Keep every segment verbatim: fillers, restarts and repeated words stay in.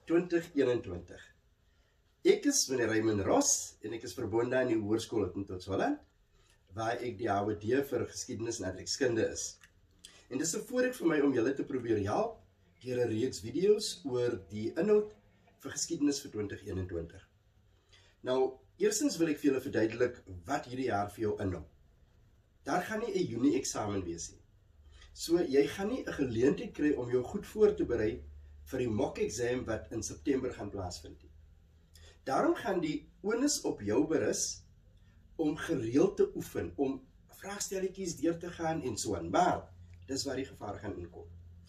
twintig eenentwintig. Ek is meneer Raymond Ross en ek is verbonde aan die Hoërskool in Tot-Holland, waar ek die H O D vir geskiedenis en aardrykskunde is. En dis 'n voorreg vir my om julle te probeer help deur 'n reeks video's oor die inhoud vir geskiedenis vir twintig eenentwintig. Nou, eerstens wil ek vir julle verduidelik wat hierdie jaar vir jou inhou. Daar gaan nie 'n Junie eksamen wees nie. So jy gaan nie 'n geleentheid kry om jou goed voor te berei vir die mock exam wat in September gaan plaasvind nie. Daarom gaan die onus op jou berus om gereeld te oefen, om vraagstelletjies deur te gaan en so aan. Maar dis waar die gevaar gaan inkom.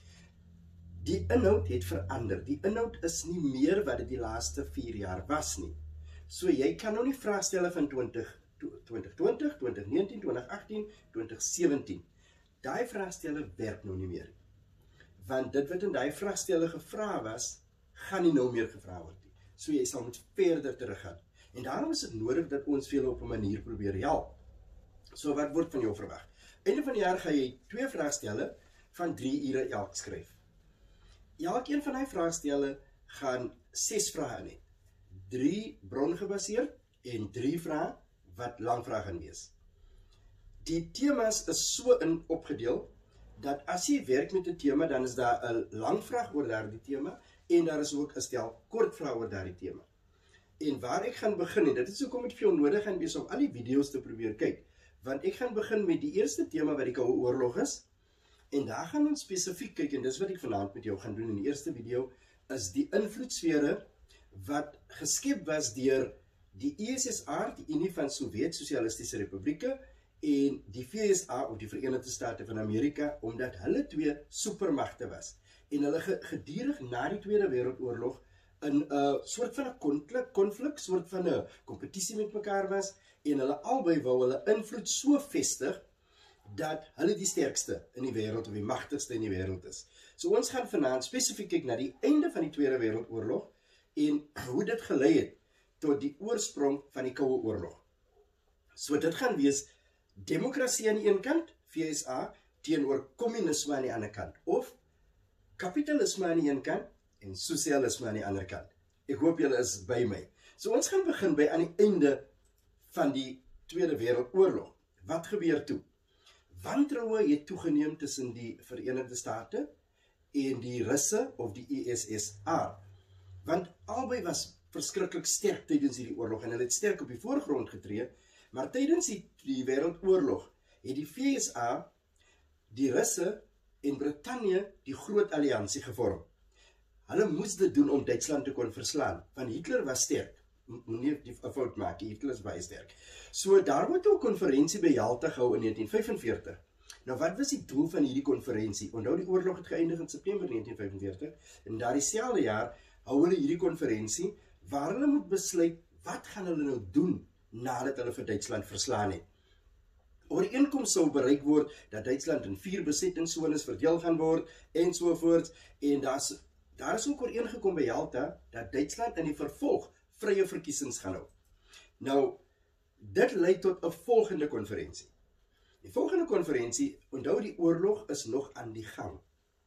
Die inhoud het verander. Die inhoud is nie meer wat dit die laaste vier jaar was nie. So jy kan nou nie vraagstelle van twintig twintig, twintig negentien, twintig agttien, twintig sewentien. Daai vraagstelle werk nou nie meer. Want dit wat in daai vraagstelle gevra was, gaan nie nou meer gevra word nie. So jy sal moet verder teruggaan. En daarom is dit nodig dat ons vir julle op 'n manier probeer help. So wat word van jou verwag? Einde van die jaar gaan jy twee vraagstelle van drie ure elk skryf. Elkeen van die vraagstelle gaan ses vrae in hê. Drie brongebaseerd en drie vrae wat langvrae gaan wees. Die temas is so in opgedeel dat as jy werk met 'n tema, dan is daar 'n lang vraag oor daardie tema en daar is ook 'n stel kort vrae oor daardie tema. En waar ek gaan begin, en dit is hoekom dit vir jou nodig gaan wees om al die video's te probeer kyk, want ek gaan begin met die eerste tema wat die Koue Oorlog is, en daar gaan ons spesifiek kyk, en dis wat ek vanaand met jou gaan doen in die eerste video, is die invloedsfere wat geskep was deur die U S S R, die Unie van Sowjet-Sosialistiese Republieke, en die V S A, of die Verenigde State van Amerika, omdat hulle twee supermagte was. En hulle gedurig na die Tweede Wêreldoorlog in 'n uh, soort van 'n konflik, konflik, soort van 'n kompetisie met mekaar was, en hulle albei wou hulle invloed so vestig, dat hulle die sterkste in die wêreld, of die magtigste in die wêreld is. So ons gaan vanaand spesifiek kyk na die einde van die Tweede Wêreldoorlog, en hoe dit gelei het tot die oorsprong van die Koue Oorlog. So dit gaan wees demokrasie aan die een kant, V S A, teenoor kommunisme aan die ander kant, of kapitalisme aan die een kant, en sosialisme aan die ander kant. Ek hoop julle is by my. So ons gaan begin by aan die einde van die Tweede Wêreldoorlog. Wat gebeur toe? Wantroue het toegeneem tussen die Verenigde State en die Russe of die U S S R. Want albei was verskriklik sterk tydens hierdie oorlog en hulle het sterk op die voorgrond getree, maar tydens die, die Wêreldoorlog het die V S A, die Russe en Brittanje die groot alliansie gevorm. Hulle moes dit doen om Duitsland te kon verslaan, want Hitler was sterk. Moenie die fout maak, Hitler is baie sterk. So daar word 'n konferensie by Jalta gehou in negentien vyfenveertig. Nou wat was die doel van hierdie konferensie? Onthou die oorlog het geëindig in September negentien vyfenveertig en daardie selfde jaar hou hulle hierdie konferensie waar hulle moet besluit wat gaan hulle nou doen nadat hulle vir Duitsland verslaan het. Ooreenkoms sou bereik word dat Duitsland in vier besettingssones verdeel gaan word en sovoorts, en daar's daar is ook ooreengekom by Jalta dat Duitsland in die vervolg vrye verkiesings gaan hou. Nou, dit lei tot 'n volgende konferensie. Die volgende konferensie, onthou die oorlog is nog aan die gang.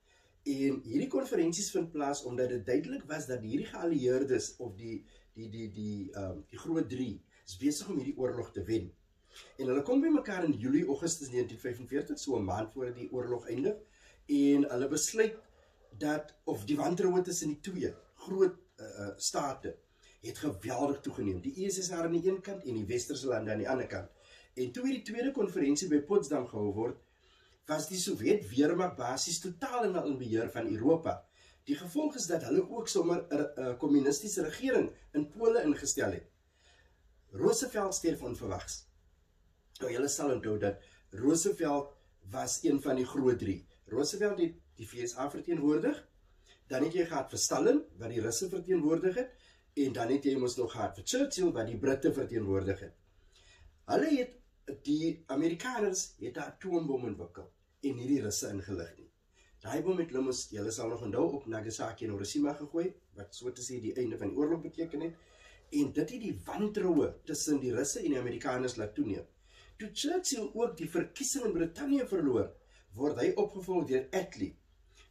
En hierdie konferensies vind plaas omdat dit duidelik was dat hierdie geallieerdes of die die die die um, die groot drie is besig om hierdie oorlog te wen. En hulle kom by mekaar in Julie, Augustus negentien vyfenveertig, so 'n maand voor die oorlog eindig, en hulle besluit dat of die wantroue tussen die twee groot uh, state het geweldig toegeneem. Die U S S R aan die een kant en die westerse lande aan die ander kant. En toe hierdie tweede konferensie by Potsdam gehou word, was die Sowjet Weermacht basies totaal en al in beheer van Europa. Die gevolg is dat hulle ook sommer 'n kommunistiese regering in Pole ingestel het. Roosevelt sterf onverwags. Nou, julle sal onthou dat Roosevelt was een van die groot drie. Roosevelt het die V S A verteenwoordig, dan het jy gehad vir Stalin, wat die Russe verteenwoordig het, en dan het jy mos nog gehad vir Churchill, wat die Britte verteenwoordig het. Hulle het, die Amerikaners het 'n atoombom ontwikkel, en nie die Russe ingelig nie. Daai bom het hulle mos, julle sal nog onthou, op Nagasaki en Hiroshima gegooi, wat so te sê die einde van die oorlog beteken het, en dit het die wantroue tussen die Russe en die Amerikaners laat toeneem. Toe Churchill ook die verkiesing in Brittanje verloor, word hy opgevolg deur Attlee.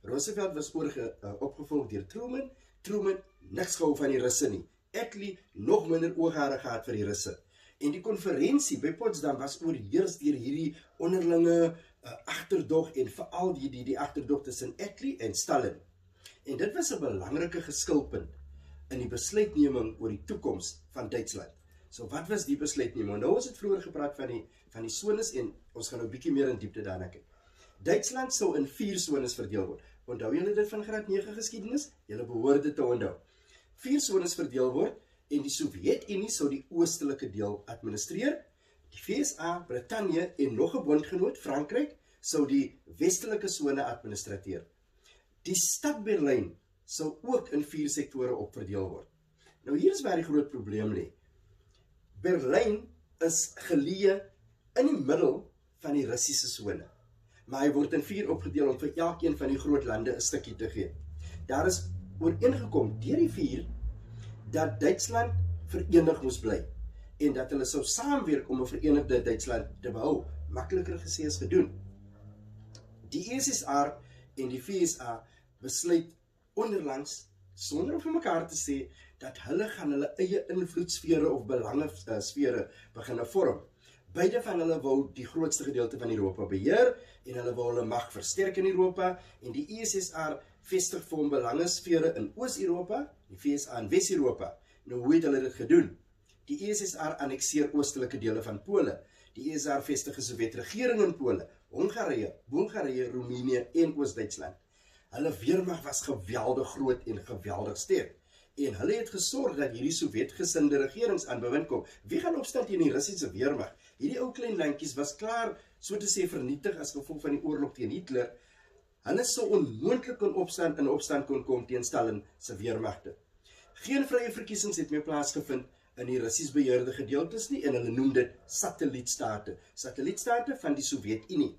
Roosevelt was oorge, uh, opgevolg deur Truman. Truman niks gehou van die Russe nie. Attlee nog minder ooghare gehad vir die Russe. En die konferensie by Potsdam was oorheers deur hierdie onderlinge uh, agterdog en veral die die die agterdog tussen Attlee en Stalin. En dit was 'n belangrike geskilpunt in die besluitneming oor die toekoms van Duitsland. So wat was die besluitneming? Nou ons het vroeër gepraat van die van die sones en ons gaan nou 'n bietjie meer in diepte daarna kyk. Duitsland sou in vier sones verdeel word. Onthou julle dit van graad nege geskiedenis? Julle behoort dit te onthou. Vier sones verdeel word en die Sowjetunie sou die oostelike deel administreer. Die V S A, Brittanje en nog 'n bondgenoot, Frankryk, sou die westelike sone administreer. Die stad Berlyn sou ook in vier sektore opverdeel word. Nou hier is waar die groot probleem lê. Berlyn is geleë in die middel van die Russiese sone. Maar hy word in vier opgedeel om vir elkeen van die groot lande 'n stukkie te gee. Daar is ooreengekom deur die vier dat Duitsland verenig moes bly en dat hulle sou saamwerk om 'n verenigde Duitsland te behou. Makliker gesê as gedoen. Die U S S R en die V S A besluit onderlangs, sonder om vir mekaar te sê, dat hulle gaan hulle eie invloedsfere of belangesfere begin vorm. Beide van hulle wou die grootste gedeelte van Europa beheer en hulle wou hulle mag versterk in Europa en die U S S R vestig vir hom belangesfere in Oos-Europa, die V S A in Wes-Europa. Nou hoe het hulle dit gedoen? Die U S S R annekseer oostelike dele van Pole. Die U S S R vestig 'n Sowjetregering in Pole, Hongarije, Bulgarië, Roemenië en Oos-Duitsland. Hulle weermag was geweldig groot en geweldig sterk. En hulle het gesorg dat hierdie Sowjetgesinde regerings aan bewind kom. Wie gaan opstaan teen die Russiese weermag? Hierdie ou klein landjies was klaar, so te sê, vernietig as gevolg van die oorlog teen Hitler. Hulle sou onmoontlik in opstand in opstand kon kom teen Stalin se weermagte. Geen vrye verkiesings het meer plaasgevind in die Russies beheerde gedeeltes nie en hulle noem dit satellietstate. Satellietstate van die Sowjetunie.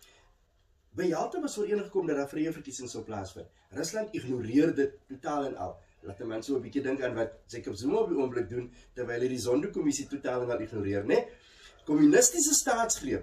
By Jalta was ooreengekom dat daar vrye verkiesings sou plaasvind. Rusland ignoreer dit totaal en al. Laat 'n mens so 'n bietjie dink aan wat Jacob Zuma op die oomblik doen terwyl hy die Zondo-kommissie totaal en al ignoreer, né? Kommunistiese staatsgreep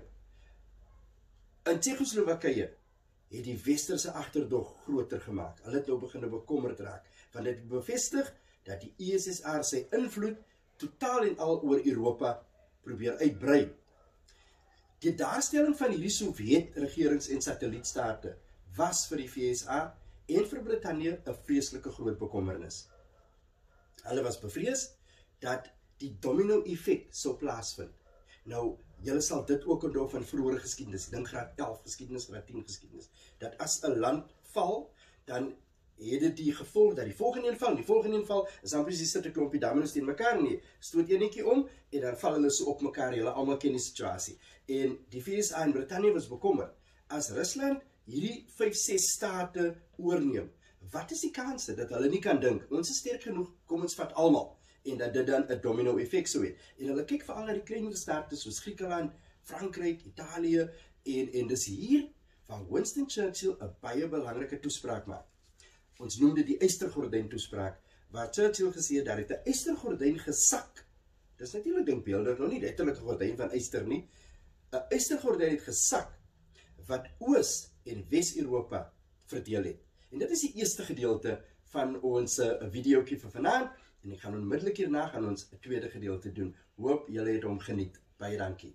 in Tsjechoslowakye het die westerse agterdog groter gemaak. Hulle het nou begin bekommerd raak, want dit het bevestig dat die U S S R sy invloed totaal en al oor Europa probeer uitbrei. Die daarstelling van hierdie Sowjet-regerings en satellietstate was vir die V S A en vir Brittanje 'n vreeslike groot bekommernis. Hulle was bevrees dat die domino-effek sou plaasvind. Nou, julle sal dit ook onthou van vroeëre geskiedenis, dink graad elf geskiedenis, graad tien geskiedenis, dat as 'n land val, dan het dit die gevolg dat die volgende een val, die volgende een val, is dan presies sit 'n klompie domino's teen mekaar nie. Stoot eenetjie om en dan val hulle so op mekaar, julle almal ken die situasie. En die V S A en Brittanje was bekommerd. As Rusland hierdie vyf ses state oorneem, wat is die kanse dat hulle nie kan dink, ons is sterk genoeg, kom ons vat almal, en dat dit dan 'n domino effek sou hê. En hulle kyk veral na die kleiner state soos Griekeland, Frankryk, Italië, en, en dis hier van Winston Churchill 'n baie belangrike toespraak maak. Ons noem dit die Eystergordyn toespraak, waar Churchill gesê het dat het 'n Eystergordyn gesak. Dis natuurlik denkbeeldig, nou nie letterlik 'n gordyn van yster nie. 'n Eystergordyn het gesak wat Oos- en Wes-Europa verdeel het. En dit is die eerste gedeelte van ons uh, videoetjie vir vanaand, en ek gaan onmiddellik hierna gaan ons 'n tweede gedeelte doen. Hoop julle het hom geniet. Baie dankie.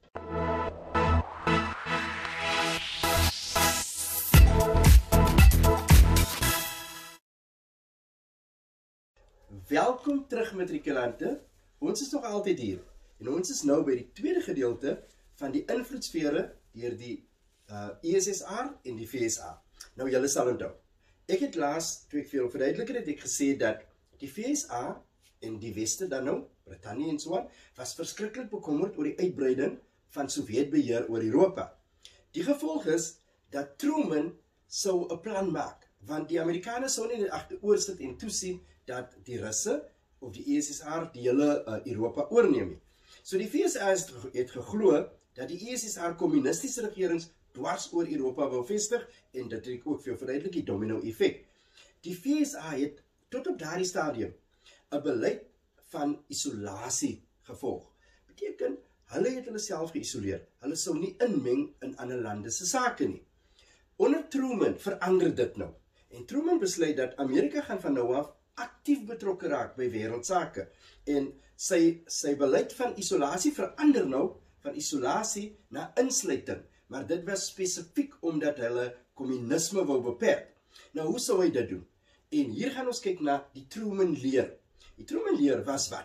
Welkom terug matrikulante. Ons is nog altyd hier. En ons is nou by die tweede gedeelte van die invloedsfere deur die uh, U S S R en die V S A. Nou julle sal onthou. Ek het laas, toe ek vir julle verduidelik het, ek gesê dat die V S A en die Weste dan nou, Brittanje en so aan, was verskriklik bekommerd oor die uitbreiding van Sowjetbeheer oor Europa. Die gevolg is dat Truman sou 'n plan maak, want die Amerikaners sou nie agteroor sit en toesien dat die Russe of die U S S R die hele uh, Europa oorneem nie. So die V S A het geglo dat die U S S R kommunistiese regerings dwars oor Europa wou vestig en dit het ook vir verduidelik die domino effek. Die V S A het tot op daardie stadium 'n beleid van isolasie gevolg. Beteken, hulle het hulle self geïsoleer. Hulle sou nie inmeng in ander lande se sake nie. Onder Truman verander dit nou. En Truman besluit dat Amerika gaan van nou af aktief betrokke raak by wêreldsake. En sy, sy beleid van isolasie verander nou van isolasie na insluiting. Maar dit was spesifiek omdat hulle kommunisme wou beperk. Nou, hoe sou hy dit doen? En hier gaan ons kyk na die Truman-leer. Die Truman-leer was wat?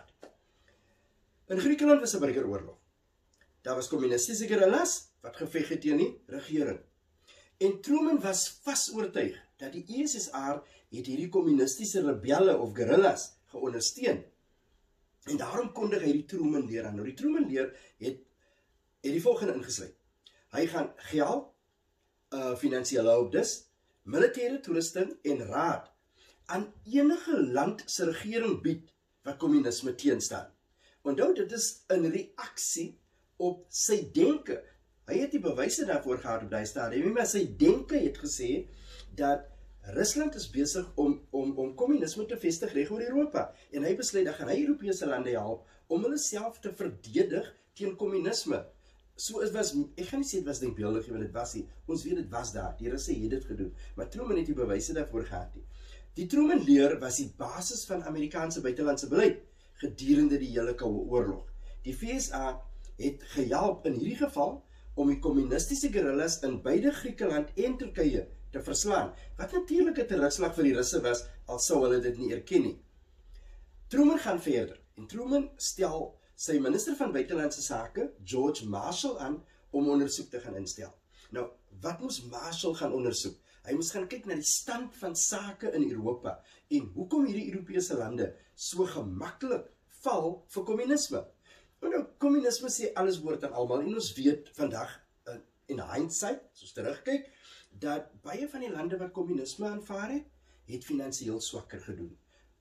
In Griekenland was 'n burgeroorlog. Daar was kommunistiese guerrillas wat geveg het teen die regering. En Truman was vas oortuig dat die U S S R het hierdie kommunistiese rebelle of guerrillas geondersteun. En daarom kondig hy die Truman-leer aan. Nou die Truman-leer het, het die volgende ingesluit. Hy gaan geld, uh, finansiële hulp dus, militêre toerusting en raad aan enige land se regering bied wat kommunisme teenstaan. Onthou, dit is 'n reaksie op sy denke. Hy het die bewyse daarvoor gehad op daai stadium, maar sy denke het gesê dat Rusland is besig om om om kommunisme te vestig reg oor Europa. En hy besluit dat gaan hy Europese lande help om hulle self te verdedig teen kommunisme. So is was ek gaan nie sê dit was denkbeeldig, want dit was nie. Ons weet dit was daar. Die Russe het dit gedoen, maar Truman het die bewyse daarvoor gehad nie. Die Truman-leer was die basis van Amerikaanse buitelandse beleid gedurende die hele Koue Oorlog. Die V S A het gehelp in hierdie geval om die kommunistiese guerrillas in beide Griekeland en Turkye te verslaan, wat natuurlik 'n terugslag vir die Russe was, al sou hulle dit nie erken nie. Truman gaan verder, en Truman stel sy minister van buitelandse sake, George Marshall, aan om ondersoek te gaan instel. Nou, wat moes Marshall gaan ondersoek? Hy moes gaan kyk na die stand van sake in Europa en hoekom hierdie Europese lande so gemaklik val vir kommunisme. Nou, kommunisme sê alles behoort aan almal en ons weet vandag in hindsight, as ons terugkyk, dat baie van die lande wat kommunisme aanvaar het, het finansiëel swakker gedoen.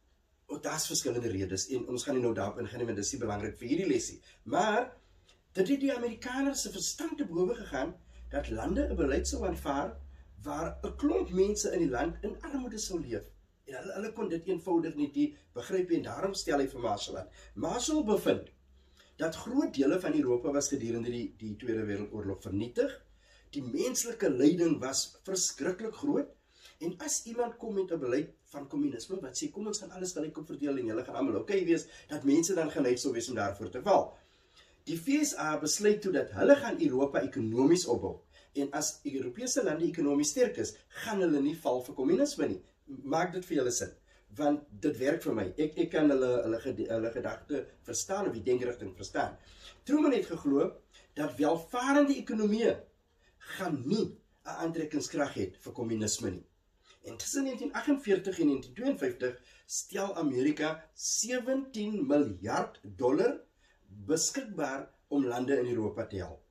Daar is verskillende redes en ons gaan nie nou daarop ingaan nie, want dit is nie belangrik vir hierdie lesie. Maar dit het die Amerikaners se verstand te bowe gegaan dat lande 'n beleid sou aanvaar waar 'n klomp mense in die land in armoede sou leef. En hulle, hulle kon dit eenvoudig nie begryp en daarom stel hy vir Marshall aan. Marshall bevind dat groot dele van Europa was gedurende die, die Tweede Wêreldoorlog vernietig. Die menslike lyding was verskriklik groot. En as iemand kom met 'n beleid van kommunisme wat sê kom ons gaan alles gelyk op verdeel en julle gaan almal oké wees, dat mense dan geneig sou wees om daarvoor te val. Die V S A besluit toe dat hulle gaan Europa ekonomies opbou. En as Europese lande ekonomies sterk is, gaan hulle nie val vir kommunisme nie. Maak dit vir julle sin, want dit werk vir my. Ek ek kan hulle hulle, hulle gedagte verstaan of die denkrigting verstaan. Truman het geglo dat welvarende ekonomieë gaan nie 'n aantrekkingskrag het vir kommunisme nie. En tussen negentien agt en veertig en negentien twee en vyftig stel Amerika sewentien miljard dollar beskikbaar om lande in Europa te help.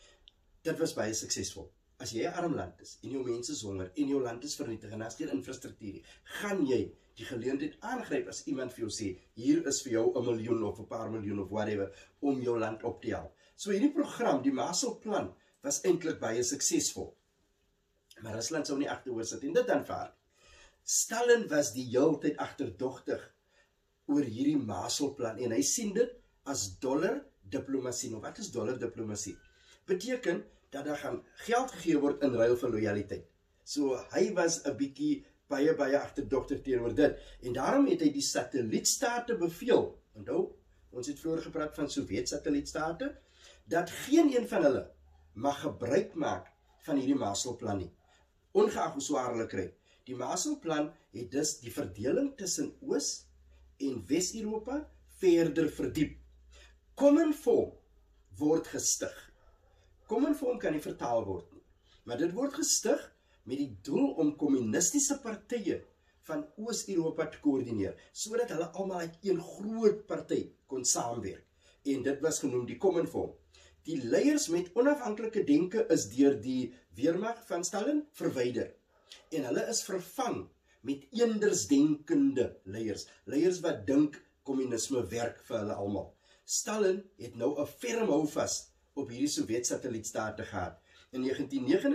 Dit was baie suksesvol. As jy 'n arm land is en jou mense is honger en jou land is vernietig en as die infrastruktuur, gaan jy die geleentheid aangryp as iemand vir jou sê, hier is vir jou 'n miljoen of 'n paar miljoen of whatever om jou land op te help. So hierdie program, die Marshallplan, was eintlik baie suksesvol. Maar Rusland sou nie agteroor sit en dit aanvaar. Stalin was die heeltyd agterdogtig oor hierdie Marshallplan en hy sien dit as dollar diplomatie. Nou wat is dollar diplomatie? Beteken dat daar gaan geld gegee word in ruil vir lojaliteit. So hy was 'n bietjie baie baie agterdogtig teenoor dit en daarom het hy die satellietstate beveel. Onthou, ons het vroeër gepraat van Sowjet-satellietstate, dat geen een van hulle mag gebruik maak van hierdie Marshallplan nie, ongeag hoe swaar hulle kry. Die Marshallplan het dus die verdeling tussen Oos- en Wes-Europa verder verdiep. Cominform word gestig. Cominform kan nie vertaal word nie, maar dit word gestig met die doel om kommunistiese partye van Oos-Europa te koördineer, sodat hulle almal uit een groot party kon saamwerk. En dit was genoem die Cominform. Die leiers met onafhanklike denke is deur die Weermag van Stalin verwyder. En hulle is vervang met eendersdenkende leiers. Leiers wat dink kommunisme werk vir hulle almal. Stalin het nou 'n ferm houvas op hierdie Sowjet-satellietstate gehad. In negentien negenenveertig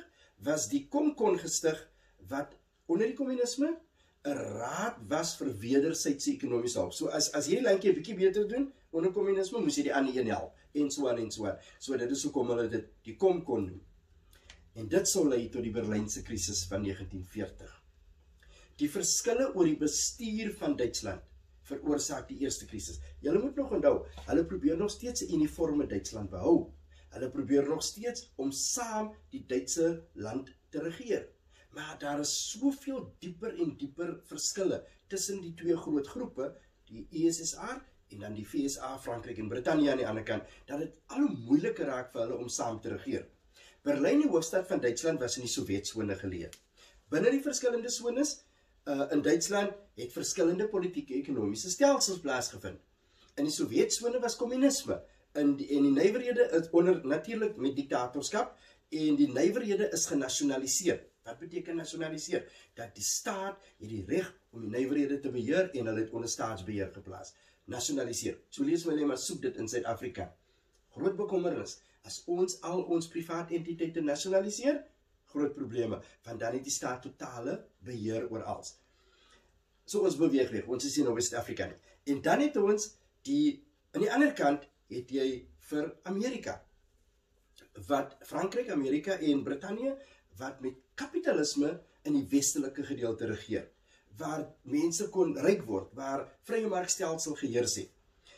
was die Comcon gestig wat onder die kommunisme 'n raad was vir wederwysige ekonomiese hulp. So as as hierdie landjie 'n bietjie beter doen onder kommunisme, moes jy die ander een help en so aan en so aan. So dit is hoekom hulle dit die Comcon noem. En dit sou lei tot die Berlynse krisis van negentien veertig. Die verskille oor die bestuur van Duitsland veroorsaak die eerste krisis. Julle moet nog onthou, hulle probeer nog steeds 'n uniforme Duitsland behou. Hulle probeer nog steeds om saam die Duitse land te regeer. Maar daar is soveel dieper en dieper verskille tussen die twee groot groepe, die U S S R en dan die V S A, Frankryk en Brittanje aan die ander kant, dat dit al hoe moeiliker raak vir hulle om saam te regeer. Berlyn, die hoofstad van Duitsland, was in die Sowjetsone geleë. Binne die verskillende sones uh, in Duitsland het verskillende politieke ekonomiese stelsels plaasgevind. In die Sowjetsone was kommunisme, in die, en die nywerhede is onder natuurlik met diktatorskap, en die nywerhede is genasionaliseer. Wat beteken nasionaliseer? Dat die staat het die reg om die nywerhede te beheer en hulle het onder staatsbeheer geplaas. Nasionaliseer. So lees my net maar soek dit in Suid-Afrika. Groot bekommernis. As ons al ons privaat entiteite nasionaliseer, groot probleme, want dan het die staat totale beheer oor alles. So ons beweeg weg, ons is hier nou in Suid-Afrika nie. En dan het ons die, aan die ander kant het jy vir Amerika, wat Frankryk, Amerika en Brittanje, wat met kapitalisme in die westelike gedeelte regeer, waar mense kon ryk word, waar vrye markstelsel geheers het.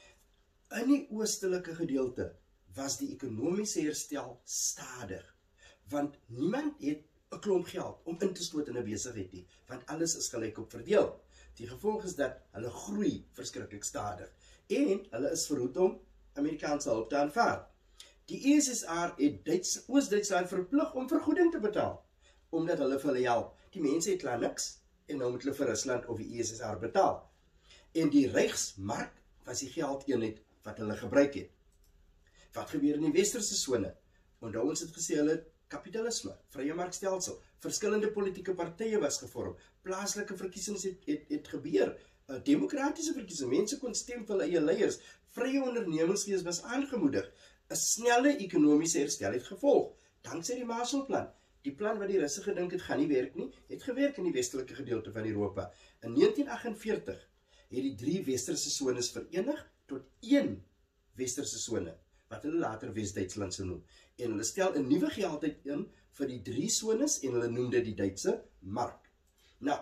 In die oostelike gedeelte was die ekonomiese herstel stadig, want niemand het 'n klomp geld om in te stoot in 'n besigheid nie, want alles is gelyk op verdeel. Die gevolg is dat hulle groei verskriklik stadig, en hulle is verhoed om Amerikaanse hulp te aanvaar. Die U S S R het Duits, Oos-Duitsland verplig om vergoeding te betaal, omdat hulle vir hulle help. Die mense het klaar niks, en nou moet hulle vir Rusland of die U S S R betaal. En die Reichsmark was die geldeenheid wat hulle gebruik het. Wat gebeur in die westerse sone? Onthou ons het gesê hulle kapitalisme, vrye markstelsel, verskillende politieke partye was gevorm, plaaslike verkiesings het, het, het gebeur, uh, demokratiese verkiesings, mense kon stem vir hulle eie leiers, vrye ondernemingsgees was aangemoedig, 'n snelle ekonomiese herstel het gevolg, dankse die Marshallplan. Die plan wat die Russe gedink het gaan nie werk nie, het gewerk in die westelike gedeelte van Europa. In negentien agtenveertig het die drie westerse sones verenig tot een westerse sone, wat hulle later Wes-Duitsland sou noem. En hulle stel 'n nuwe geldheid in vir die drie sones en hulle noem dit die Duitse mark. Nou,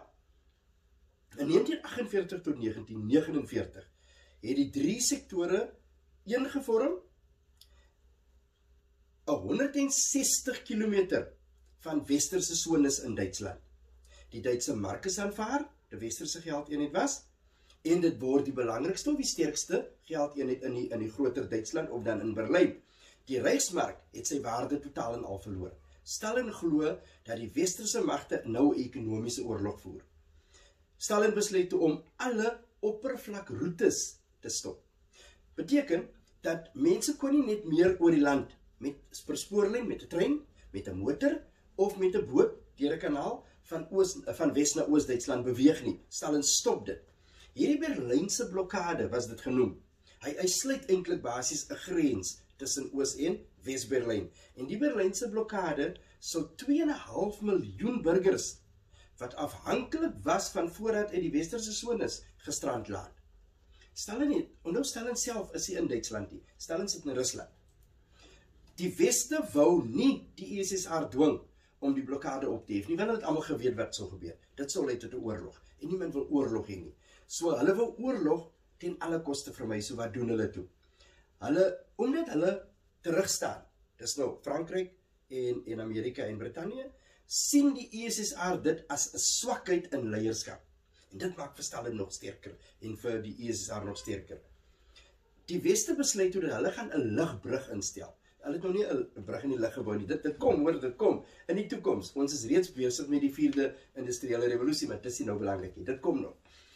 in negentien agtenveertig tot negentien negenenveertig het die drie sektore een gevorm, honderdsestig kilometer van westerse sones in Duitsland. Die Duitse mark is aanvaar, die westerse geldeenheid was, en dit word die belangrikste of die sterkste geldeenheid in die, in die groter Duitsland of dan in Berlyn. Die Reichsmark het sy waarde totaal en al verloor. Stalin glo dat die westerse magte nou 'n ekonomiese oorlog voer. Stalin besluit om alle oppervlakroetes te stop. Beteken dat mense kon nie net meer oor die land met verspoorlyn, met 'n trein, met 'n motor of met 'n boot deur 'n kanaal van oos van Wes na Oos-Duitsland beweeg nie. Stalin stop dit. Hierdie Berlynse blokkade was dit genoem. Hy, hy sluit eintlik basies 'n grens tussen Oos- en Wes-Berlyn. En die Berlynse blokkade sou twee en 'n half miljoen burgers wat afhanklik was van voorraad uit die westerse sones gestrand laat. Stalin het, onthou Stalin self is hy in Duitsland nie. Stalin sit in Rusland. Die Weste wou nie die U S S R dwing om die blokkade op te hef nie, want hulle het almal geweet wat sou gebeur. Dit sou lei tot 'n oorlog. En niemand wil oorlog hê nie. So hulle wil oorlog ten alle koste vermy. So wat doen hulle toe? Hulle, omdat hulle terugstaan, dis nou Frankryk en, en Amerika en Brittanje, sien die U S S R dit as 'n swakheid in leierskap. En dit maak vir Stalin nog sterker en vir die U S S R nog sterker. Die Weste besluit toe dat hulle gaan 'n lugbrug instel. Hulle het nou nie 'n brug in die lug gebou nie. Dit, dit kom, hoor, dit kom. In die toekoms. Ons is reeds besig met die vierde industriële revolusie, maar dit is nie nou belangrik nie. Dit kom nog.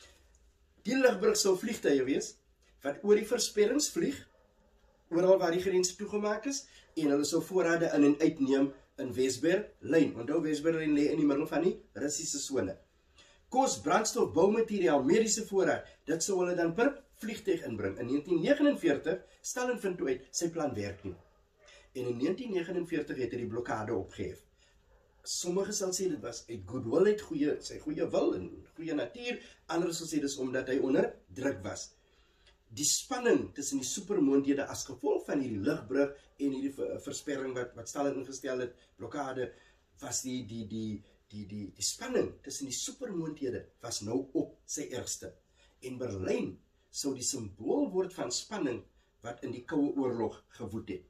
Die lugbrug sou vliegtuie wees, wat oor die versperrings vlieg, oral waar die grense toegemaak is, en hulle sou voorrade in en uitneem in Wes-Berlyn. Onthou Wes-Berlyn lê in die middel van die Russiese sone. Kos, brandstof, boumateriaal, mediese voorraad, dit sou hulle dan per vliegtuig inbring. In negentien negenenveertig, Stalin vind toe uit, sy plan werk nie. En in negentien negenenveertig het hy die blokkade opgehef. Sommige sal sê dit was uit goodwill, uit goeie, sy goeie wil en goeie natuur, ander sal sê dis omdat hy onder druk was. die spanning tussen die supermoondhede as gevolg van hierdie lugbrug en hierdie versperring wat wat Stalin ingestel het, blokkade, was die die die die die die spanning tussen die supermoondhede was nou op sy ergste. En Berlyn sou die simbool word van spanning wat in die Koue Oorlog gewoed het.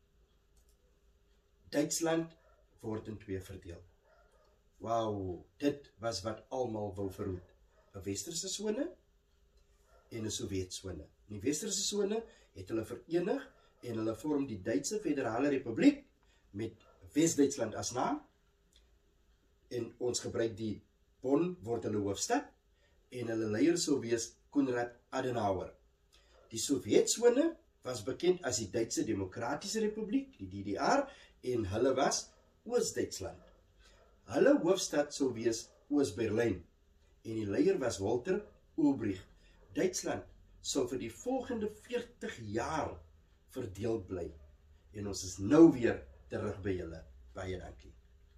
Duitsland word in twee verdeel. Wauw, dit was wat almal wou verhoed. 'n Westerse sone en 'n Sowjetsone. In die Westerse sone het hulle verenig en hulle vorm die Duitse Federale Republiek met Wes-Duitsland as naam. En ons gebruik die Bonn word hulle hoofstad en hulle leier sou wees Konrad Adenauer. Die Sowjetsone was bekend as die Duitse Demokratiese Republiek, die D D R, en hulle was Oos-Duitsland. Hulle hoofstad sou wees Oos-Berlyn en die leier was Walter Ulbricht. Duitsland sou vir die volgende veertig jaar verdeel bly. En ons is nou weer terug by julle. Baie dankie.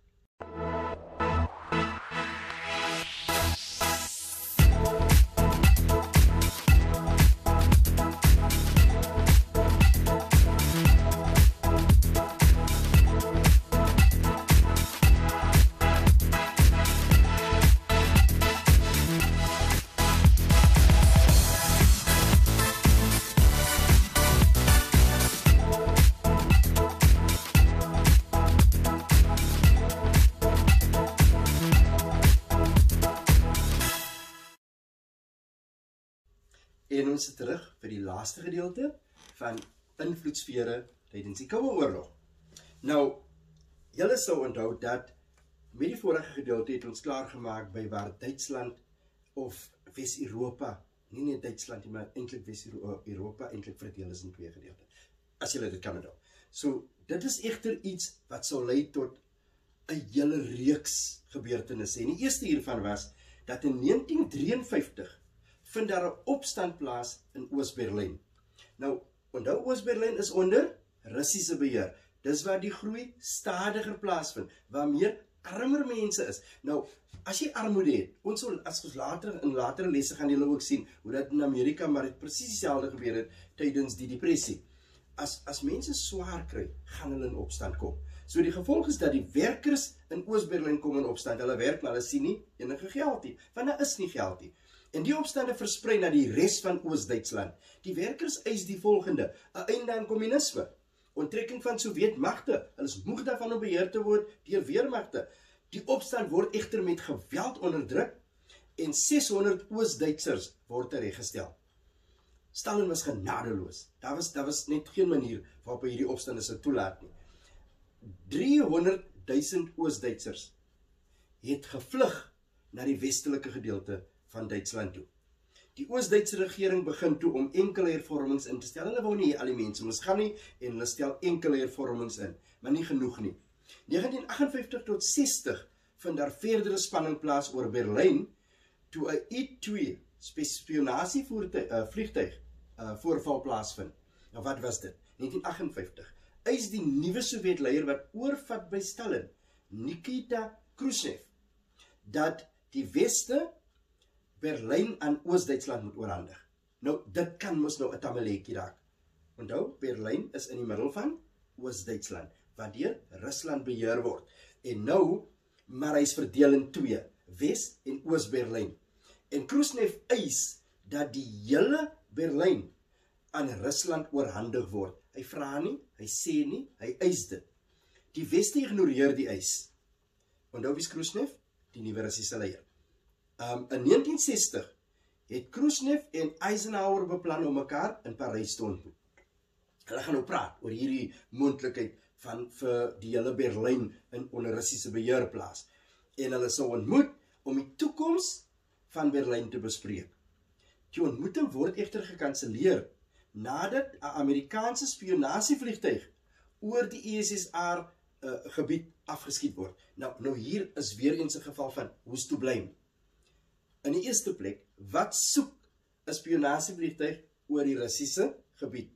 En ons is terug vir die laaste gedeelte van invloedsfere tydens die Koue Oorlog. Nou, julle sou onthou dat met die vorige gedeelte het ons klaargemaak by waar Duitsland of Wes-Europa, nie net Duitsland nie, maar eintlik Wes-Europa eintlik verdeel is in twee gedeelte. As julle dit kan onthou. So, dit is egter iets wat sou lei tot 'n hele reeks gebeurtenisse. En die eerste hiervan was dat in negentien drieënvyftig vind daar 'n opstand plaas in Oos-Berlyn. Nou, onthou Oos-Berlyn is onder Russiese beheer. Dis waar die groei stadiger plaasvind, waar meer armer mense is. Nou, as jy armoede het, ons sal as ons later in latere lesse gaan julle ook sien hoe dat in Amerika maar dit presies dieselfde gebeur het tydens die depressie. As as mense swaar kry, gaan hulle in opstand kom. So die gevolg is dat die werkers in Oos-Berlyn kom in opstand. Hulle werk, maar hulle sien nie enige geld nie, want daar is nie geld nie. En die opstande versprei na die res van Oos-Duitsland. Die werkers eis die volgende: 'n einde aan kommunisme, onttrekking van Sowjetmagte. Hulle is moeg daarvan om beheer te word deur weermagte. Die opstand word egter met geweld onderdruk en seshonderd Oos-Duitsers word tereggestel. Stalin was genadeloos. Daar was daar was net geen manier waarop hy hierdie opstande sou toelaat nie. driehonderd duisend Oos-Duitsers het gevlug na die westelike gedeelte van Duitsland toe. Die Oos-Duitse regering begin toe om enkele hervormings in te stel. Hulle wou nie al die mense moes gaan nie en hulle stel enkele hervormings in, maar nie genoeg nie. negentien agt vyftig tot sestig vind daar verdere spanning plaas oor Berlyn toe 'n I twee spionasievoertuig uh, vliegtuig uh, voorval plaasvind. Nou wat was dit? negentien agt vyftig. Eis die nuwe Sowjetleier wat oorvat by Stalin, Nikita Khrushchev, dat die Weste Berlyn aan Oos-Duitsland moet oorhandig. Nou, dit kan mos nou 'n tamelekie raak. Onthou, Berlyn is in die middel van Oos-Duitsland, wat deur Rusland beheer word. En nou, maar hy is verdeel in twee, Wes- en Oos-Berlyn. En Khrushchev eis dat die hele Berlyn aan Rusland oorhandig word. Hy vra nie, hy sê nie, hy eis dit. Die Weste ignoreer die eis. Onthou wie is Khrushchev? Die nuwe Russiese leier. Um, in negentien sestig het Khrushchev en Eisenhower beplan om mekaar in Parys te ontmoet. Hulle gaan nou praat oor hierdie moontlikheid van vir die hele Berlyn in onder Russiese beheer plaas. En hulle sou ontmoet om die toekoms van Berlyn te bespreek. Die ontmoeting word egter gekanseleer nadat 'n Amerikaanse spionasievliegtuig oor die U S S R uh, gebied afgeskiet word. Nou, nou hier is weer eens 'n geval van hoes toe blame. In die eerste plek, wat soek 'n spionasievliegtuig oor die Russiese gebied?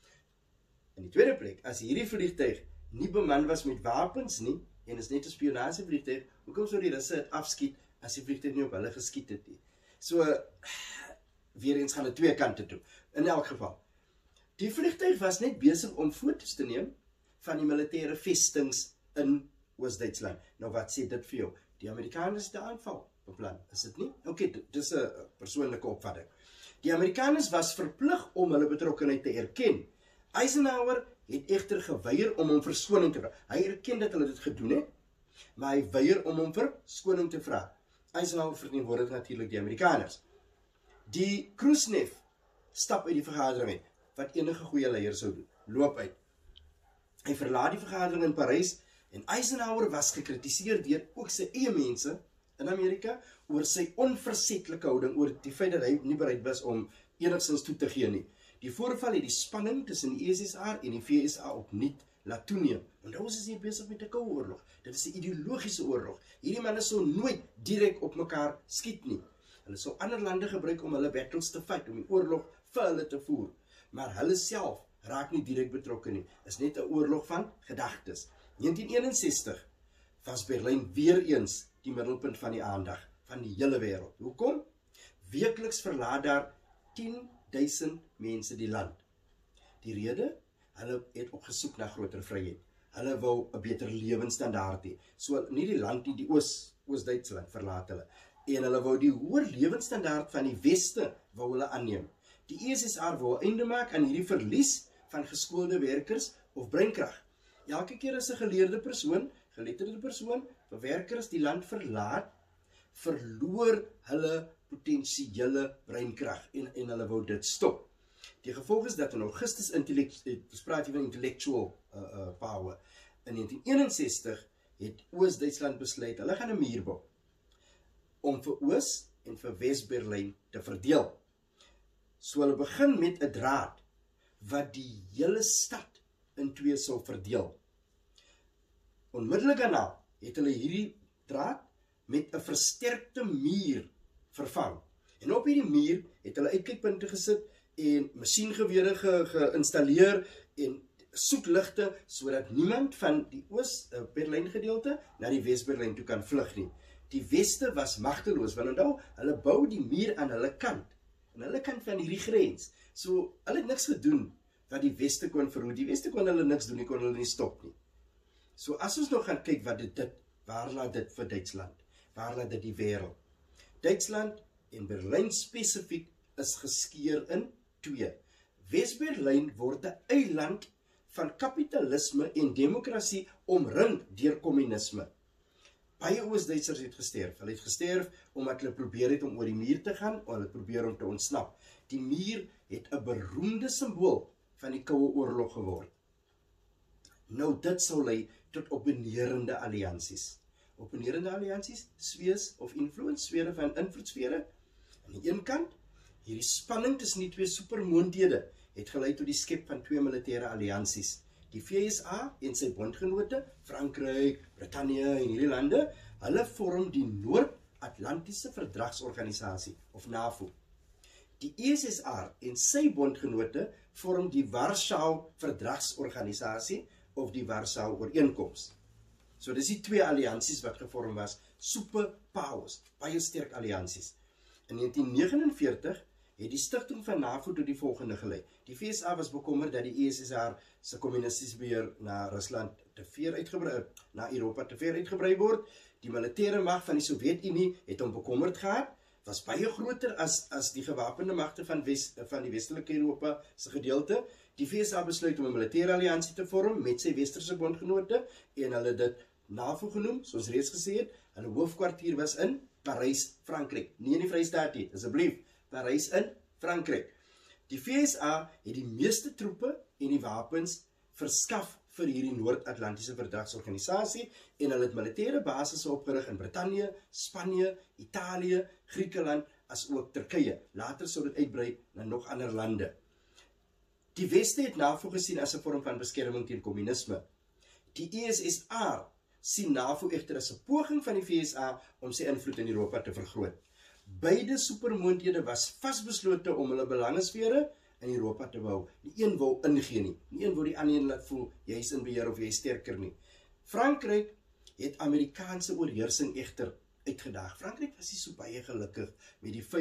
In die tweede plek, as hierdie vliegtuig nie beman was met wapens nie en is net 'n spionasievliegtuig, hoekom sou die Russe dit afskiet as die vliegtuig nie op hulle geskiet het nie? So weer eens gaan dit twee kante toe. In elk geval. Die vliegtuig was net besig om foto's te neem van die militêre vestings in Oos-Duitsland. Nou wat sê dit vir jou? Die Amerikaners het 'n aanval beplan, is dit nie? Oké, okay, dit is 'n persoonlike opvatting. Die Amerikaners was verplig om hulle betrokkenheid te erken. Eisenhower het egter geweier om hom verskoning te vra. Hy erken dat hulle dit gedoen het, maar hy weier om hom verskoning te vra. Eisenhower verteenwoordig natuurlik die Amerikaners. Die Khrushchev stap uit die vergadering uit, wat enige goeie leier sou doen, loop uit. Hy verlaat die vergadering in Parys en Eisenhower was gekritiseer deur ook sy eie mense in Amerika oor sy onversetlike houding, oor die feit dat hy nie bereid was om enigstens toe te gee nie. Die voorval het die spanning tussen die U S S R en die V S A opnuut laat toeneem. Onthou ons is hier besig met 'n koue oorlog. Dit is 'n ideologiese oorlog. Hierdie manne sou nooit direk op mekaar skiet nie. Hulle sou ander lande gebruik om hulle battles te fight, om die oorlog vir hulle te voer. Maar hulle self raak nie direk betrokke nie. Is net 'n oorlog van gedagtes. negentien eenensestig was Berlyn weer eens die middelpunt van die aandag van die hele wêreld. Hoekom? Weekliks verlaat daar tien duisend mense die land. Die rede? Hulle het op gesoek na groter vryheid. Hulle wou 'n beter lewensstandaard hê. So nie die land nie, die Oos, Oos-Duitsland verlaat hulle. En hulle wou die hoër lewensstandaard van die Weste wou hulle aanneem. Die U S S R wou 'n einde maak aan hierdie verlies van geskoolde werkers of breinkrag. Elke keer as 'n geleerde persoon, geletterde persoon, of werkers die land verlaat, verloor hulle potensiële breinkrag en, en hulle wou dit stop. Die gevolg is dat in Augustus spraak van intellectual uh, uh, power. In negentien eenensestig het Oos-Duitsland besluit, hulle gaan 'n muur bou om vir Oos en vir Wes-Berlyn te verdeel. So hulle begin met 'n draad wat die hele stad in twee sou verdeel. Onmiddellik daarna het hulle hierdie draad met 'n versterkte muur vervang. En op hierdie muur het hulle uitkykpunte gesit en masjiengewere ge, geïnstalleer en soekligte sodat niemand van die Oos-Berlyn gedeelte na die Wes-Berlyn toe kan vlug nie. Die Weste was magteloos, want onthou, hulle bou die muur aan hulle kant, aan hulle kant van hierdie grens. So, hulle het niks gedoen wat die Weste kon verhoed. Die Weste kon hulle niks doen, die kon hulle nie stop nie. So, as ons nog gaan kyk wat dit, dit waar laat dit vir Duitsland? Waar laat dit die wêreld? Duitsland en Berlyn spesifiek is geskeur in twee. Wes-Berlyn word 'n eiland van kapitalisme en demokrasie omring deur kommunisme. Baie Oos-Duitsers het gesterf. Hulle het gesterf omdat hulle probeer het om oor die muur te gaan, of hulle probeer om te ontsnap. Die muur het 'n beroemde simbool van die Koue Oorlog geword. Nou dit sou lei tot opponerende alliansies. Opponerende alliansies, swees of influence, sfere van invloedssfere. Aan die een kant, hierdie spanning tussen die twee supermoondhede het gelei tot die skep van twee militêre alliansies. Die V S A en sy bondgenote, Frankryk, Brittanje en hierdie lande, hulle vorm die Noord-Atlantiese Verdragsorganisasie of NAVO. Die U S S R en sy bondgenote vorm die Warschau Verdragsorganisasie of die Warschau Ooreenkoms. So dis die twee alliansies wat gevorm was, superpowers, baie sterk alliansies. In negentien negenenveertig het die stigting van NAVO tot die volgende gelei. Die V S A was bekommerd dat die U S S R se kommunistiese beheer na Rusland te ver uitgebrei, na Europa te ver uitgebrei word. Die militêre mag van die Sowjetunie het hom bekommerd gehad, was baie groter as as die gewapende magte van Wes van die westelike Europa se gedeelte. Die V S A besluit om 'n militêre alliansie te vorm met sy westerse bondgenote en hulle dit NAVO genoem, soos reeds gesê het. Hulle hoofkwartier was in Parys, Frankryk. Nie in die Vrystaat nie, asseblief. Parys in Frankryk. Die V S A het die meeste troepe en die wapens verskaf vir hierdie Noord-Atlantiese Verdragsorganisasie en hulle het militêre basisse opgerig in Brittanje, Spanje, Italië, Griekeland as ook Turkye. Later sou dit uitbrei na nog ander lande. Die Weste het NAVO gesien as 'n vorm van beskerming teen kommunisme. Die U S S R sien NAVO egter as 'n poging van die V S A om sy invloed in Europa te vergroot. Beide supermoondhede was vasbeslote om hulle belangesfere in Europa te bou. Die een wou ingee nie, die een wou die ander laat voel jy is in beheer of jy is sterker nie. Frankryk het Amerikaanse oorheersing egter uitgedaag. Frankryk was nie so baie gelukkig met die feit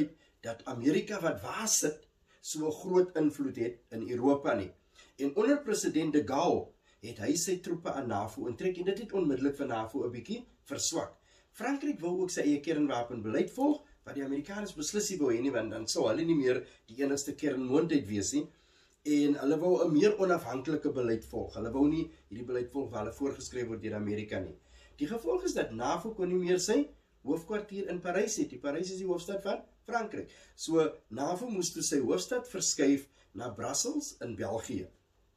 dat Amerika wat waar sit, so 'n groot invloed het in Europa nie. En onder president de Gaulle het hy sy troepe aan NAVO intrek en dit het onmiddellik vir NAVO 'n bietjie verswak. Frankryk wou ook sy eie kernwapenbeleid volg, wat die Amerikaners beslis nie wou hê nie, want dan sou hulle nie meer die enigste kernmoondheid wees nie. En hulle wou 'n meer onafhanklike beleid volg. Hulle wou nie hierdie beleid volg waar hulle voorgeskryf word deur Amerika nie. Die gevolg is dat NAVO kon nie meer sy hoofkwartier in Parys het. Die Parys is die hoofstad van Frankryk. So NAVO moes toe sy hoofstad verskuif na Brussels in België.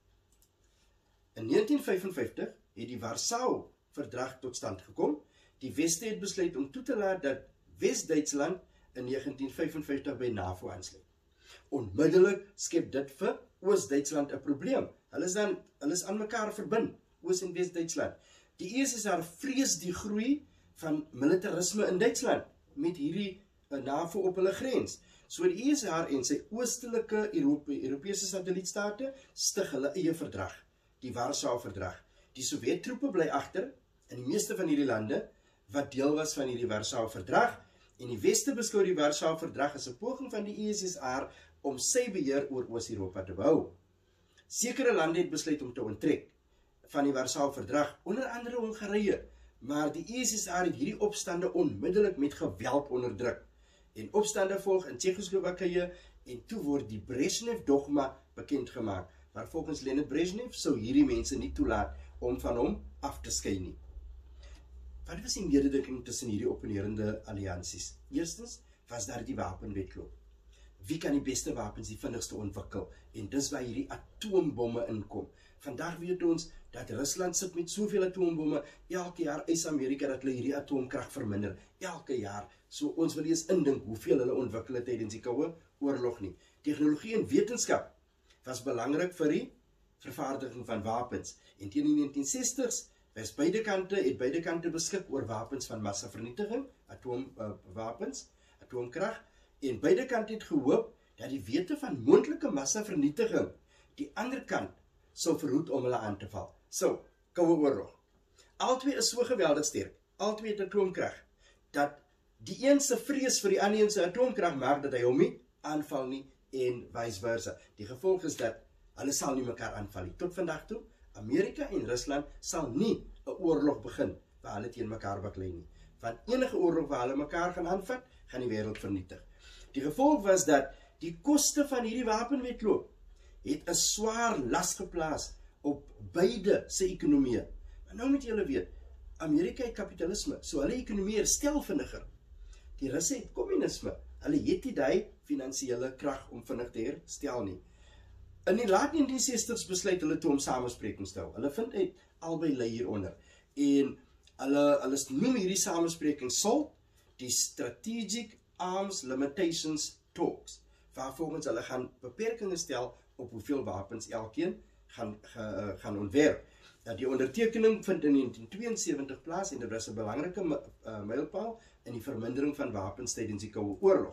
In negentien vyfenvyftig het die Warsaw-verdrag tot stand gekom. Die Weste het besluit om toe te laat dat Wes-Duitsland in negentien vyfenvyftig by NAVO aansluit. Onmiddellik skep dit vir Oos-Duitsland 'n probleem. Hulle is dan hulle is aan mekaar verbind, Oos- en Wes-Duitsland. Die E S S R vrees die groei van militarisme in Duitsland met hierdie uh, NAVO op hulle grens. So die E S S R en sy oostelike Europe, Europese satellietstate stig hulle eie verdrag, die Warsaw-verdrag. Die Sowjettroepe bly agter in die meeste van hierdie lande wat deel was van hierdie Warsaw-verdrag. En die Weste beskou die Warsaw-verdrag as 'n poging van die E S S R om sy beheer oor Oos-Europa te behou. Sekere lande het besluit om te onttrek van die Warsaw-verdrag, onder andere Hongarye, maar die E S S R het hierdie opstande onmiddellik met geweld onderdruk. En opstande volg in Tsjechoslowakye en toe word die Brezhnev-dogma bekend gemaak, waar volgens Leonid Brezhnev sou hierdie mense nie toelaat om van hom af te skei nie. Wat was die mededinking tussen hierdie opponerende alliansies? Eerstens was daar die wapenwedloop. Wie kan die beste wapens die vinnigste ontwikkel? En dis waar hierdie atoombomme inkom. Vandag weet ons dat Rusland sit met soveel atoombomme, elke jaar eis Amerika dat hulle hierdie atoomkrag verminder. Elke jaar. So ons wil eens indink hoeveel hulle ontwikkel het tydens die Koue Oorlog nie. Tegnologie en wetenskap was belangrik vir die vervaardiging van wapens. En teen die negentien sestig's was beide kante, het beide kante beskik oor wapens van massavernietiging, atoomwapens, uh, atoomkrag, en beide kante het gehoop dat die wete van moontlike massavernietiging die ander kant sou verhoed om hulle aan te val. So, Koue Oorlog. Albei is so geweldig sterk, albei het atoomkrag, dat die een se vrees vir die ander een se atoomkrag maak dat hy hom nie aanval nie en vice versa. Die gevolg is dat hulle sal nie mekaar aanval nie. Tot vandag toe, Amerika en Rusland sal nie 'n oorlog begin waar hulle teen mekaar baklei nie. Want enige oorlog waar hulle mekaar gaan aanvat, gaan die wêreld vernietig. Die gevolg was dat die koste van hierdie wapenwedloop het 'n swaar las geplaas op beide se ekonomieë. Maar nou moet julle weet, Amerika het kapitalisme, so hulle ekonomie herstel vinniger. Die Russe het kommunisme, hulle het nie die finansiële krag om vinnig te herstel nie. In die laat negentien sestig's besluit hulle toe om samesprekings te hou. Hulle vind uit albei lê hieronder. En hulle hulle noem hierdie samesprekings S A L T, die Strategic Arms Limitations Talks, waar volgens hulle gaan beperkings stel op hoeveel wapens elkeen gaan ge, gaan ontwerp. Die ondertekening vind in negentien tweeënsewentig plaas en dit was 'n belangrike uh, mylpaal in die vermindering van wapens tydens die Koue Oorlog.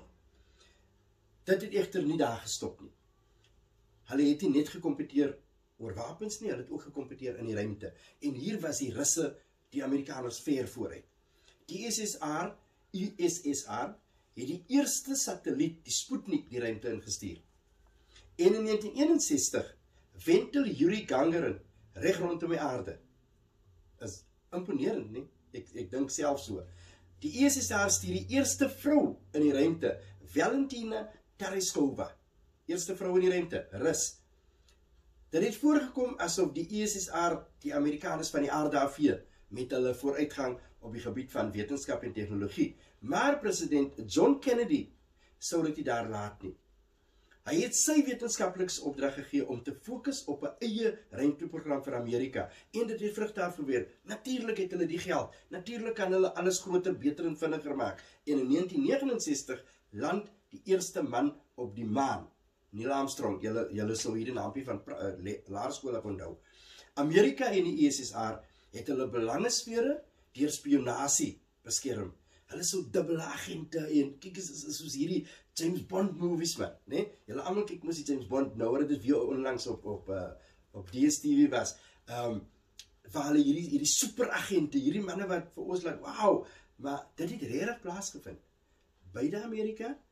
Dit het egter nie daar gestop nie. Hulle het nie net gekompeteer oor wapens nie, hulle het ook gekompeteer in die ruimte. En hier was die Russe, die Amerikaners ver vooruit. Die S S R, U S S R, het die eerste satelliet, die Sputnik, die ruimte ingestuur. En in negentien eenensestig wentel Yuri Gagarin reg rondom die aarde. Is imponerend, nie? Ek, ek dink self so. Die E S S R stuur die eerste vrou in die ruimte, Valentina Tereshkova. Eerste vrou in die ruimte, Rus. Dit het voorgekom asof die E S S R die Amerikaners van die aarde afvee met hulle vooruitgang op die gebied van wetenskap en tegnologie. Maar president John Kennedy sou dit nie daar laat nie. Hy het sy wetenskaplikes opdrag gegee om te fokus op 'n eie ruimteprogram vir Amerika. En dit het vrug daarvoor weer. Natuurlik het hulle die geld. Natuurlik kan hulle alles groter, beter en vinniger maak. En in negentien negenensestig land die eerste man op die maan. Neil Armstrong, julle julle sou hierdie naampie van uh, laerskool onthou. Amerika en die E S S R het hulle belangesfere deur spionasie beskerm. Hulle is so dubbele agente en kyk is, is, is soos hierdie James Bond movies man, né? Julle almal kyk mos die James Bond nou, wat dit weer onlangs op op uh, op D S T V was. Ehm um, waar hulle hierdie hierdie superagente, hierdie manne wat vir ons like, wow, maar dit het regtig plaasgevind. Beide Amerika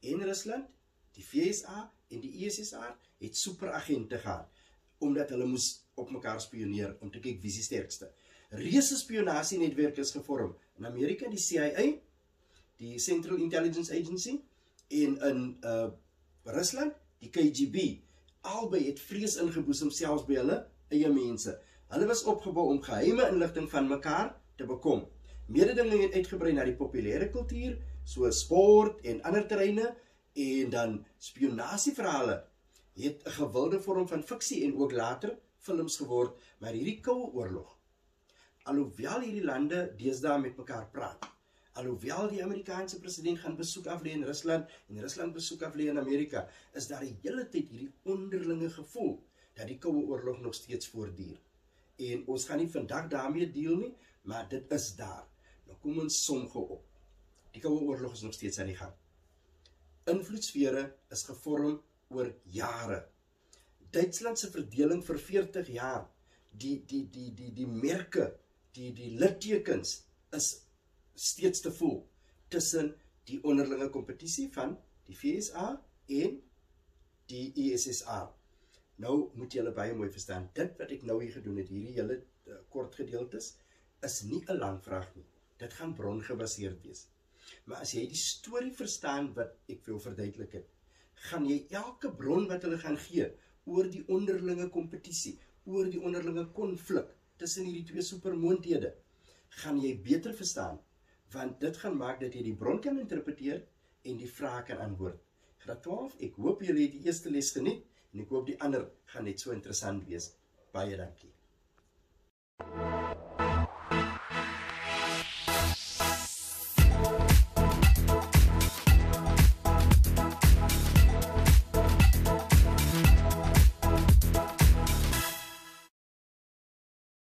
en Rusland, die V S A en die U S S R het superagente gehad, omdat hulle moes op mekaar spioneer om te kyk wie is die sterkste. Reuse spionasienetwerk is gevorm in Amerika, die C I A, die Central Intelligence Agency, en in uh, Rusland, die K G B. Albei het vrees ingeboesem selfs by hulle eie mense. Hulle was opgebou om geheime inligting van mekaar te bekom. Mededinging het uitgebrei na die populêre kultuur, so sport en ander terreine, en dan spionasieverhale het 'n gewilde vorm van fiksie en ook later films geword, maar hierdie Koue Oorlog, alhoewel hierdie lande deesdae met mekaar praat, alhoewel die Amerikaanse president gaan besoek aflê in Rusland en Rusland besoek aflê in Amerika, is daar die hele tyd hierdie onderlinge gevoel dat die Koue Oorlog nog steeds voortduur. En ons gaan nie vandag daarmee deel nie, maar dit is daar. Nou kom ons som gou op. Die Koue Oorlog is nog steeds aan die gang. Invloedsfere is gevorm oor jare. Duitsland se verdeling vir veertig jaar, die, die, die, die, die merke, die, die littekens is steeds te voel tussen die onderlinge kompetisie van die V S A en die U S S R. Nou moet julle baie mooi verstaan, dit wat ek nou hier gedoen het, hierdie hele uh, kort gedeeltes, is nie 'n lang vraag nie. Dit gaan brongebaseerd wees. Maar as jy die storie verstaan wat ek wil verduidelik het, gaan jy elke bron wat hulle gaan gee oor die onderlinge kompetisie, oor die onderlinge konflik tussen hierdie twee supermoondhede, gaan jy beter verstaan, want dit gaan maak dat jy die bron kan interpreteer en die vraag kan antwoord. Graad twaalf, ek hoop julle het die eerste les geniet en ek hoop die ander gaan net so interessant wees. Baie dankie.